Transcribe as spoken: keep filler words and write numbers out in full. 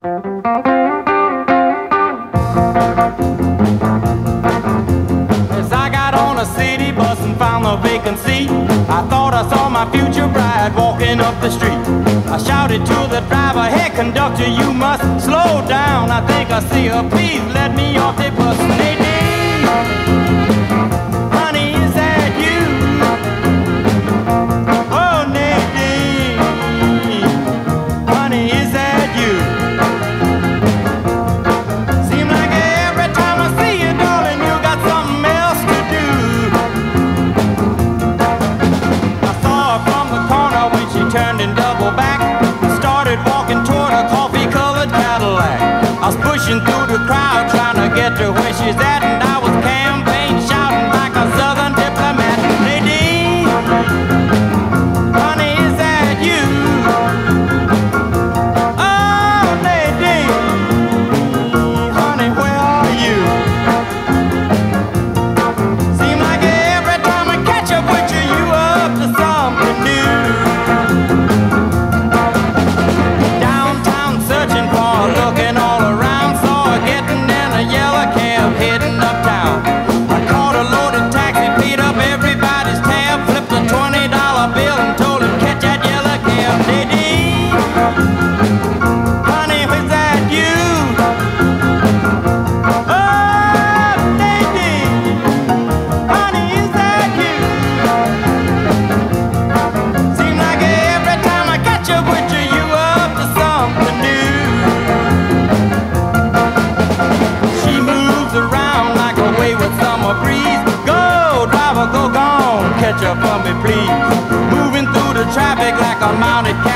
As I got on a city bus and found a vacant seat, I thought I saw my future bride walking up the street. I shouted to the driver, "Hey conductor, you must slow down. I think I see her, please let me off the bus." Nadine, honey, is that you? Oh Nadine, honey, is that you? Seems like every time I see you, darling, you got something else to do. I saw her from the corner when she turned and doubled back, started walking toward a coffee-colored Cadillac. I was pushing through the crowd trying to get to where she's at, and I was campaign shouting like a southern diplomat. Nadine, honey, is that you? Oh, Nadine, honey, where are you? Seem like every time I catch up with you, you up to something new. Downtown searching for her, looking all around, saw her getting in a yellow cab heading uptown. I caught a loaded taxi, paid up everybody's tab, flipped a twenty dollar bill and told him catch that yellow cab. Nadine, honey, was that you? Oh, Nadine, honey, is that you? Seems like every time I catch up with you, you up to something new. She moves around like a wayward summer breeze. Go, driver, go gone, catch up for me, please. Moving through the traffic like a mounted cat.